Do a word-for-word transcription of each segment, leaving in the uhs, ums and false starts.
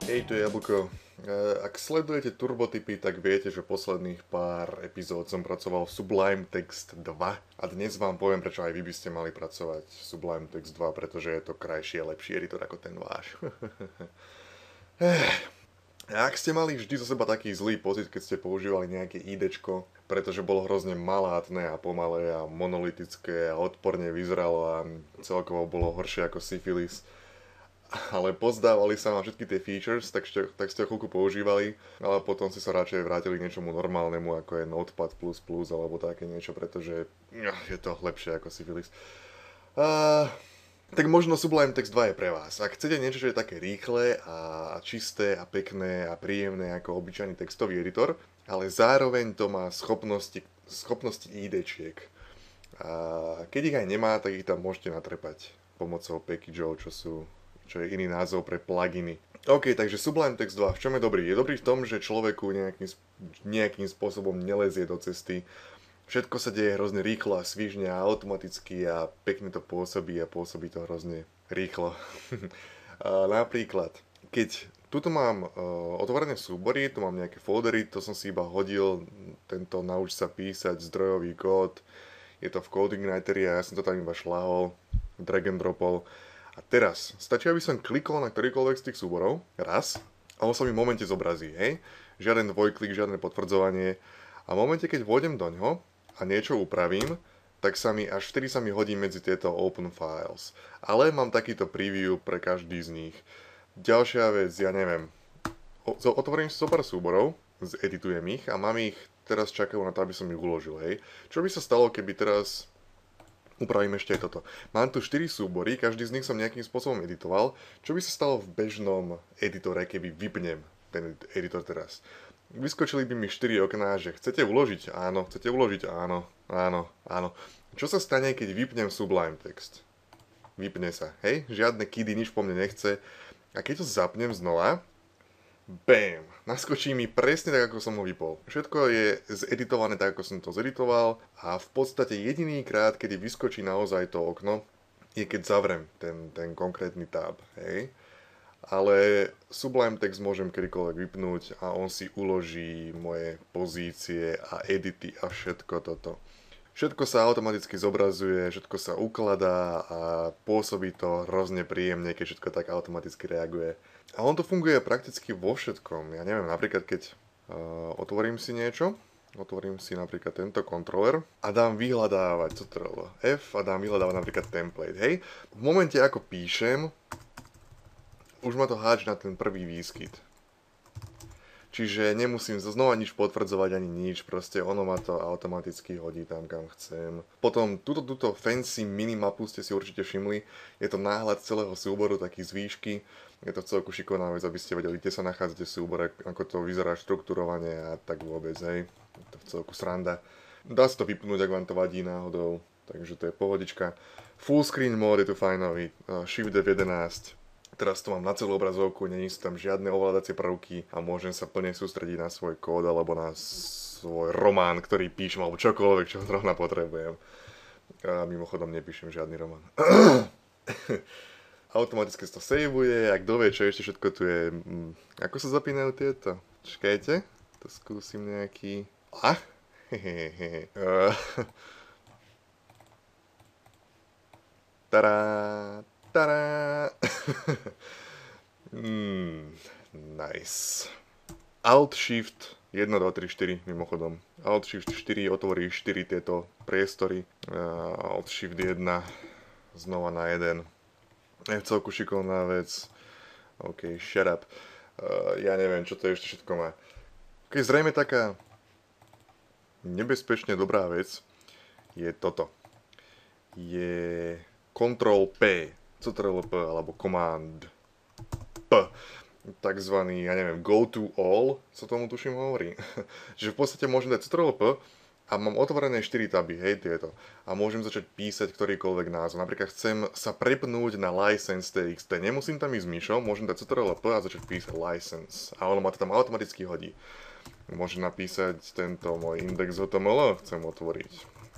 Hej, tu je Jablko. E, Ak sledujete turbotypy, tak viete, že posledných pár epizód som pracoval v Sublime Text dva a dnes vám poviem, prečo aj vy by ste mali pracovať v Sublime Text dva, pretože je to krajší a lepší editor ako ten váš. A ak ste mali vždy zo seba taký zlý pocit, keď ste používali nejaké IDčko, pretože bolo hrozne malátne a pomalé a monolitické a odporne vyzeralo a celkovo bolo horšie ako syfilis, ale pozdávali sa na všetky tie features, tak ste, tak ste ho chvíľku používali, ale potom si sa radšej vrátili k niečomu normálnemu, ako je Notepad plus plus alebo také niečo, pretože ja, je to lepšie ako syfilis. Uh, tak možno Sublime Text dva je pre vás. Ak chcete niečo, čo je také rýchle a čisté a pekné a príjemné ako obyčajný textový editor, ale zároveň to má schopnosti, schopnosti IDčiek. A keď ich aj nemá, tak ich tam môžete natrepať pomocou packageov, čo sú čo je iný názov pre pluginy. OK, takže Sublime Text dva, v čom je dobrý? Je dobrý v tom, že človeku nejakým, nejakým spôsobom nelezie do cesty. Všetko sa deje hrozne rýchlo a svižne a automaticky a pekne to pôsobí a pôsobí to hrozne rýchlo. A napríklad, keď tuto mám uh, otvorené súbory, tu mám nejaké foldery, to som si iba hodil, tento nauč sa písať zdrojový kód, je to v Coding Writeri a ja som to tam iba šľahol, drag and dropol. A teraz, stačí, aby som klikol na ktorýkoľvek z tých súborov, raz, a on sa mi v momente zobrazí, hej? Žiaden dvojklik, žiadne potvrdzovanie. A v momente, keď vôjdem do ňoho a niečo upravím, tak sa mi, až vtedy sa mi hodí medzi tieto open files. Ale mám takýto preview pre každý z nich. Ďalšia vec, ja neviem, otvorím si zopár súborov, zeditujem ich a mám ich, teraz čakajú na to, aby som ich uložil, hej? Čo by sa stalo, keby teraz upravím ešte aj toto. Mám tu štyri súbory, každý z nich som nejakým spôsobom editoval. Čo by sa stalo v bežnom editore, keby vypnem ten editor teraz? Vyskočili by mi štyri okná, že chcete uložiť? Áno. Chcete uložiť? Áno. Áno. Áno. Čo sa stane, keď vypnem Sublime Text? Vypne sa, hej? Žiadne kidy, nič po mne nechce. A keď to zapnem znova, bam, naskočí mi presne tak, ako som ho vypol. Všetko je zeditované tak, ako som to zeditoval a v podstate jediný krát, kedy vyskočí naozaj to okno, je keď zavrem ten, ten konkrétny tab, hej. Ale Sublime Text môžem kedykoľvek vypnúť a on si uloží moje pozície a edity a všetko toto. Všetko sa automaticky zobrazuje, všetko sa ukladá a pôsobí to hrozne príjemne, keď všetko tak automaticky reaguje. A on to funguje prakticky vo všetkom. Ja neviem, napríklad keď uh, otvorím si niečo, otvorím si napríklad tento kontroler a dám vyhľadávať, co to bolo, F a dám vyhľadávať napríklad template, hej. V momente ako píšem, už ma to hádže na ten prvý výskyt. Čiže nemusím znova nič potvrdzovať ani nič, proste ono ma to automaticky hodí tam, kam chcem. Potom túto, túto fancy minimapu ste si určite všimli, je to náhľad celého súboru, taký z výšky. Je to celku šikovná vec, aby ste vedeli, kde sa nachádzate v súbore, ako to vyzerá štruktúrovanie a tak vôbec, hej. Je to v celku sranda. Dá sa to vypnúť, ak vám to vadí náhodou, takže to je pohodička. Full screen mode je tu fajnový, Shift F jedenásť. Teraz to mám na celú obrazovku, není sú tam žiadne ovládacie prvky a môžem sa plne sústrediť na svoj kód alebo na svoj román, ktorý píšem, alebo čokoľvek, čo zrovna potrebujem. A mimochodom nepíšem žiadny román. Automaticky sa to saveuje a kto vie, čo ešte všetko tu je. Ako sa zapínajú tieto? Čakajte, to skúsim nejaký... A? Hehehe. Tará, tará. mm, nice. Alt Shift jeden, dva, tri, štyri mimochodom. Alt Shift štyri otvorí štyri tieto priestory. Alt Shift jeden znova na jeden. Je celku šikovná vec. OK, shut up. Uh, ja neviem, čo to ešte všetko má. OK, zrejme taká nebezpečne dobrá vec je toto. Je Ctrl P, Ctrl P, alebo Command P. Takzvaný, ja neviem, go to all, co tomu tuším hovorí. Že v podstate môžem dať Ctrl P a mám otvorené štyri taby, hej, tieto. A môžem začať písať ktorýkoľvek názov. Napríklad chcem sa prepnúť na license T X T. Nemusím tam ísť myšou, môžem dať Ctrl P a začať písať license. A ono ma to tam automaticky hodí. Môžem napísať tento môj index H T M L, chcem otvoriť.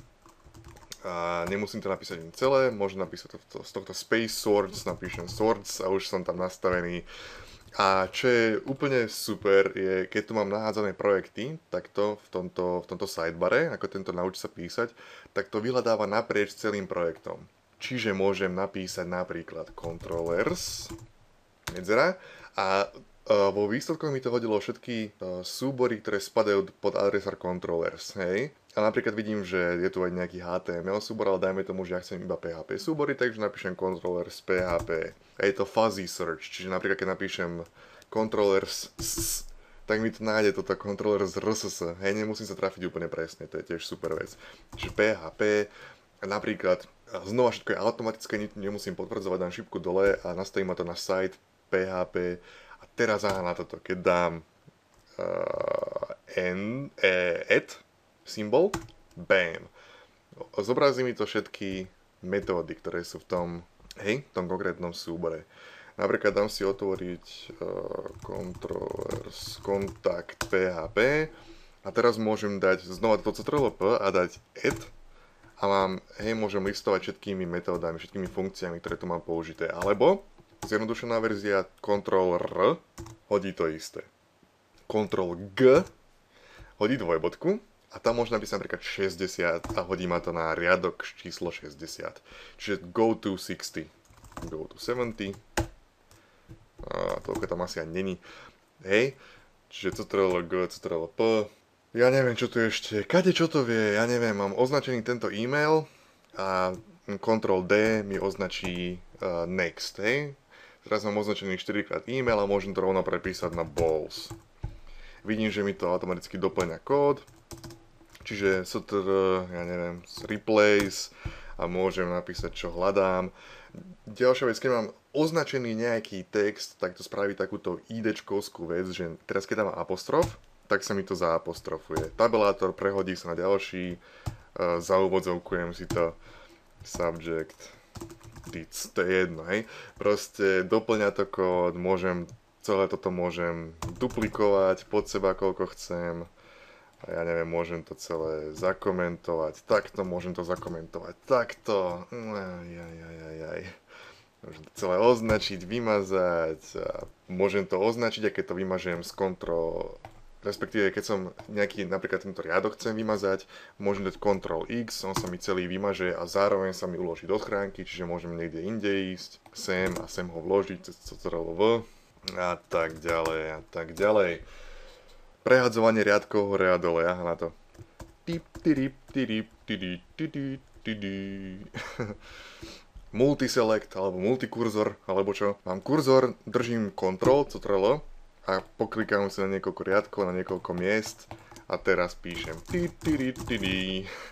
A nemusím to napísať im celé, môžem napísať to, z tohto space swords, napíšem swords a už som tam nastavený. A čo je úplne super, je, keď tu mám nahádzané projekty, takto v tomto, v tomto sidebare, ako tento nauč sa písať, tak to vyhľadáva naprieč celým projektom. Čiže môžem napísať napríklad controllers, medzera, a uh, vo výsledkoch mi to hodilo všetky uh, súbory, ktoré spadajú pod adresár controllers, hej. A napríklad vidím, že je tu aj nejaký há té em el súbor, ale dajme tomu, že ja chcem iba pé há pé súbory, takže napíšem controllers pé há pé. A je to fuzzy search, čiže napríklad keď napíšem controllers s, tak mi to nájde toto controllers rss, hej, nemusím sa trafiť úplne presne, to je tiež super vec. Čiže pé há pé, napríklad, znova všetko je automatické, nemusím potvrdzovať, dám šipku dole a nastaví ma to na site pé há pé a teraz aha na toto, keď dám uh, n, e, et symbol, bam. Zobrazí mi to všetky metódy, ktoré sú v tom, hej, v tom konkrétnom súbore. Napríklad dám si otvoriť uh, controllers kontakt pé há pé a teraz môžem dať znova to ctrl-p a dať et a mám, hej, môžem listovať všetkými metódami, všetkými funkciami, ktoré tu mám použité. Alebo zjednodušená verzia Ctrl-R hodí to isté. Ctrl-G hodí dvojbodku a tam môžem napísať napríklad šesťdesiat a hodí ma to na riadok číslo šesťdesiat. Čiže go to šesťdesiat. Go to sedemdesiat. A toľko tam asi ani není. Hej. Čiže Ctrl-G, Ctrl-P. Ja neviem, čo tu ešte. Kade čo to vie? Ja neviem, mám označený tento e-mail a Ctrl-D mi označí uh, next, hej. Teraz mám označený štyrikrát e-mail a môžem to rovno prepísať na balls. Vidím, že mi to automaticky doplňa kód. Čiže str, ja neviem, replace a môžem napísať, čo hľadám. Ďalšia vec, keď mám označený nejaký text, tak to spraví takúto idečkovskú vec, že teraz keď dám apostrof, tak sa mi to zaapostrofuje. Tabelátor prehodí sa na ďalší, uh, zaúvodzovkujem si to subject, dic, to je jedno, hej. Proste doplňa to kód, môžem, celé toto môžem duplikovať pod seba, koľko chcem. A ja neviem, môžem to celé zakomentovať, takto môžem to zakomentovať, takto, ajajajajaj. Môžem to celé označiť, vymazať, a môžem to označiť, a keď to vymažem z kontrol, respektíve keď som nejaký, napríklad tento riadok chcem vymazať, môžem dať kontrol X, on sa mi celý vymaže a zároveň sa mi uloží do schránky, čiže môžem niekde inde ísť, sem a sem ho vložiť cez ctrl-v a tak ďalej a tak ďalej. Prehadzovanie riadkov hore a dole, aha na to. Tip, tirip, tirip, tiri, tiri, tiri. Multiselect, alebo multikurzor, alebo čo. Mám kurzor, držím Ctrl, Ctrl a poklikám si na niekoľko riadkov, na niekoľko miest a teraz píšem. Tiri, tiri, tiri.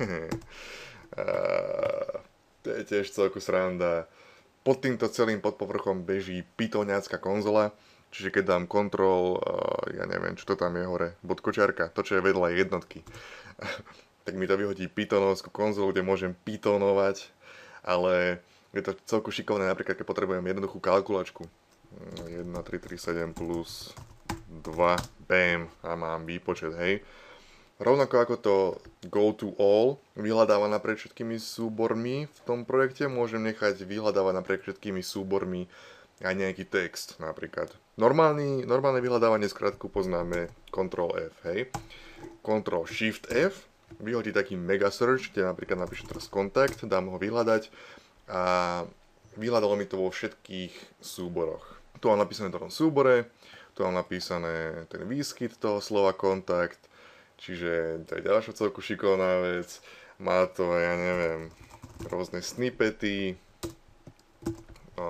To je tiež celku sranda. Pod týmto celým podpovrchom beží pythoniacká konzola. Čiže keď dám kontrol, ja neviem, čo to tam je hore, bodkočiarka, to čo je vedľa jednotky, tak mi to vyhodí pythonovskú konzolu, kde môžem pythonovať, ale je to celku šikovné, napríklad keď potrebujem jednoduchú kalkulačku. jeden, tri, tri, sedem plus dva, bam, a mám výpočet, hej. Rovnako ako to go to all vyhľadáva naprieč všetkými súbormi v tom projekte, môžem nechať vyhľadávať naprieč všetkými súbormi aj nejaký text napríklad. Normálny, normálne vyhľadávanie skratku poznáme control F, hej. control shift F vyhodí taký mega search, kde napríklad napíšem teraz kontakt, dám ho vyhľadať a vyhľadalo mi to vo všetkých súboroch. Tu mám napísané v tom súbore, tu mám napísané ten výskyt toho slova kontakt, čiže to je ďalšia celku šikovná vec. Má to, ja neviem, rôzne snippety, no,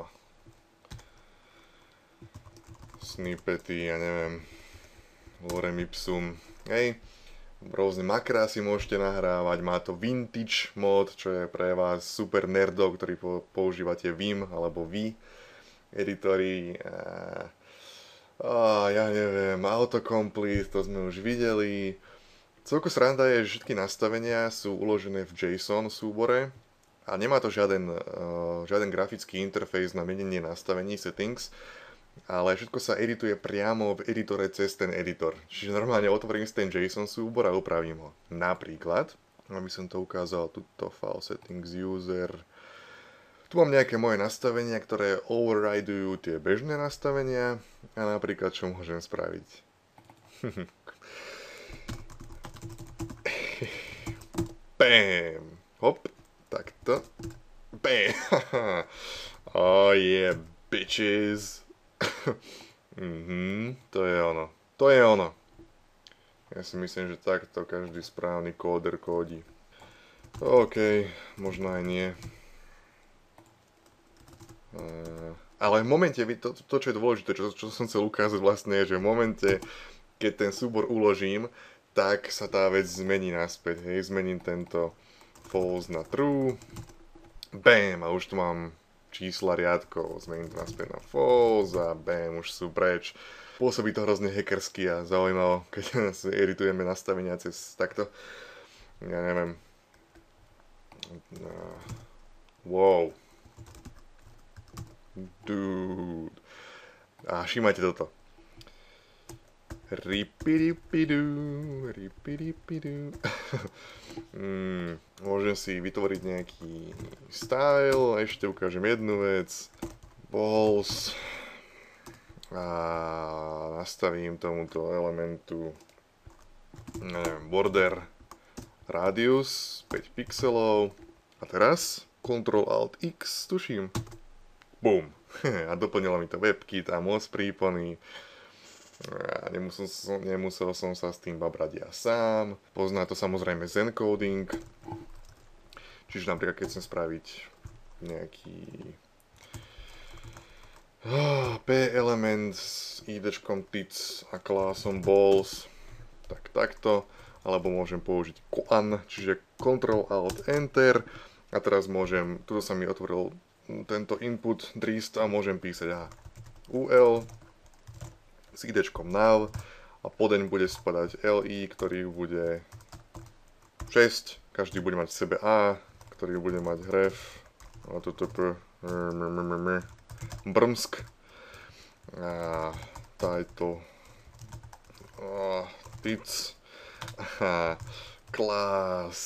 snippety, ja neviem, lorem ipsum, hej, rôzne makrá si môžete nahrávať, má to vintage mod, čo je pre vás super nerdov, ktorí používate Vim alebo Vy editory, a, a ja neviem, autocomplete, to sme už videli. Celku sranda je, že všetky nastavenia sú uložené v JSON súbore a nemá to žiaden, uh, žiaden grafický interfejs na menenie nastavení, settings, ale všetko sa edituje priamo v editore cez ten editor. Čiže normálne otvorím si ten JSON súbor a upravím ho. Napríklad, aby som to ukázal, tuto file settings user, Tu mám nejaké moje nastavenia, ktoré overridujú tie bežné nastavenia a napríklad čo môžem spraviť. Bam! Hop, takto. Bam! Oh yeah, bitches! Mhm, to je ono. To je ono. Ja si myslím, že takto každý správny kóder kódi. OK, možno aj nie. Uh, ale v momente, to, to čo je dôležité, čo, čo som chcel ukázať vlastne, je, že v momente, keď ten súbor uložím, tak sa tá vec zmení naspäť. Hej, zmením tento false na true. Bam, a už tu mám čísla riadkov. Zmením to naspäť na false a bam, už sú preč. Pôsobí to hrozne hackersky a zaujímavé, keď si editujeme nastavenia cez takto. Ja neviem. Wow. Dude. A všímajte toto. Ripidipidu, ripidipidu. mm, môžem si vytvoriť nejaký style, ešte ukážem jednu vec. Balls. A nastavím tomuto elementu, neviem, border radius päť pixelov. A teraz control alt X, tuším. Bum. A doplnilo mi to webkit a moc prípony. A nemusel, som, nemusel som sa s tým babrať ja sám. Pozná to samozrejme zencoding. Čiže napríklad keď chcem spraviť nejaký p-element s idčkom tits a klasom balls, tak takto. Alebo môžem použiť coan, čiže control alt enter. A teraz môžem, tuto sa mi otvoril tento input drist a môžem písať aha, ul s idčkom nav a podeň bude spadať li, ktorý bude šesť, každý bude mať v sebe a, ktorý bude mať href a toto p brmsk a title a tits a class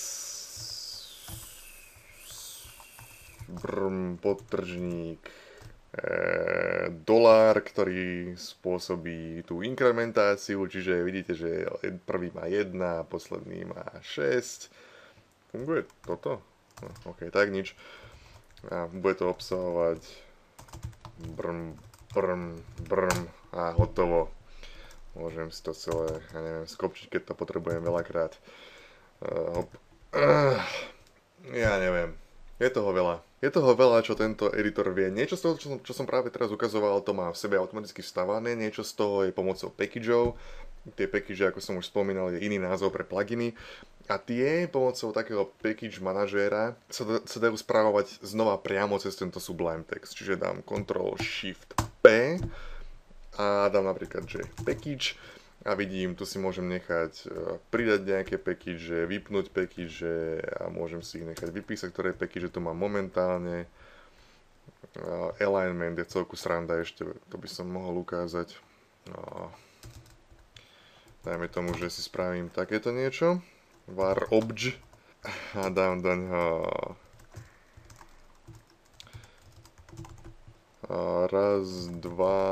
brm podtržník e, dolár, ktorý spôsobí tú inkrementáciu, čiže vidíte, že prvý má jedna, posledný má šesť. Funguje toto? No, ok, tak nič. A bude to obsahovať brm, brm, brm a hotovo. Môžem si to celé, ja neviem, skopčiť, keď to potrebujem veľakrát. Uh, hop. Uh, ja neviem. Je toho veľa. Je toho veľa, čo tento editor vie. Niečo z toho, čo som, čo som práve teraz ukazoval, to má v sebe automaticky vstavané. Niečo z toho je pomocou packageov. Tie package, ako som už spomínal, je iný názov pre pluginy. A tie pomocou takého package manažéra sa, sa dajú správovať znova priamo cez tento Sublime Text. Čiže dám control shift P a dám napríklad, že package a vidím, tu si môžem nechať pridať nejaké package, vypnúť package a môžem si ich nechať vypísať, ktoré package tu mám momentálne. Alignment je celku sranda, ešte to by som mohol ukázať. Dajme tomu, že si spravím takéto niečo. Var obj a dám do ňoho raz, dva,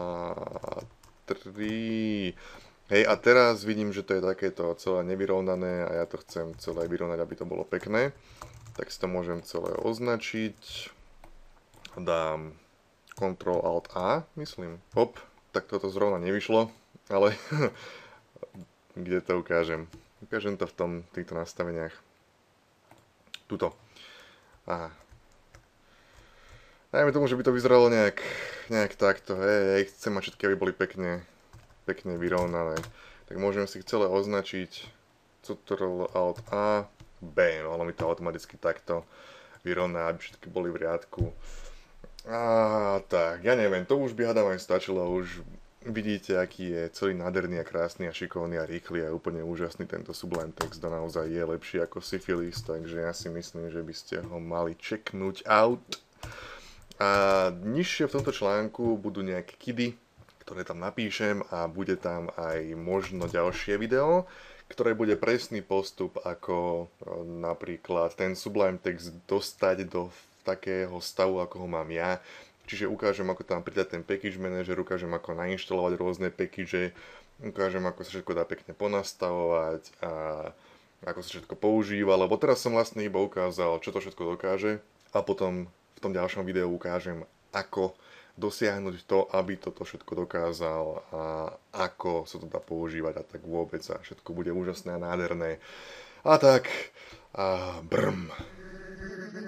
tri. Hej, a teraz vidím, že to je takéto celé nevyrovnané a ja to chcem celé vyrovnať, aby to bolo pekné. Tak si to môžem celé označiť. Dám control alt A, myslím. Hop, tak toto zrovna nevyšlo, ale kde to ukážem? Ukážem to v tom, týchto nastaveniach. Tuto. Aha. Dajme tomu, že by to vyzeralo nejak, nejak takto, hej, chcem mať všetky, aby boli pekne, pekne vyrovnané. Tak môžem si ich celé označiť, control alt A, bam, ono mi to automaticky takto vyrovná, aby všetky boli v riadku. A tak, ja neviem, to už by hádam aj stačilo, už vidíte, aký je celý nádherný a krásny a šikovný a rýchly a úplne úžasný tento Sublime Text, to naozaj je lepší ako Syphilis, takže ja si myslím, že by ste ho mali checknúť out. A nižšie v tomto článku budú nejaké kidy, ktoré tam napíšem a bude tam aj možno ďalšie video, ktoré bude presný postup, ako napríklad ten Sublime Text dostať do takého stavu, ako ho mám ja. Čiže ukážem, ako tam pridať ten package manager, ukážem, ako nainštalovať rôzne package, ukážem, ako sa všetko dá pekne ponastavovať a ako sa všetko používa, lebo teraz som vlastne iba ukázal, čo to všetko dokáže a potom v tom ďalšom videu ukážem, ako dosiahnuť to, aby toto všetko dokázal a ako sa to dá používať a tak vôbec a všetko bude úžasné a nádherné. A tak, a brm.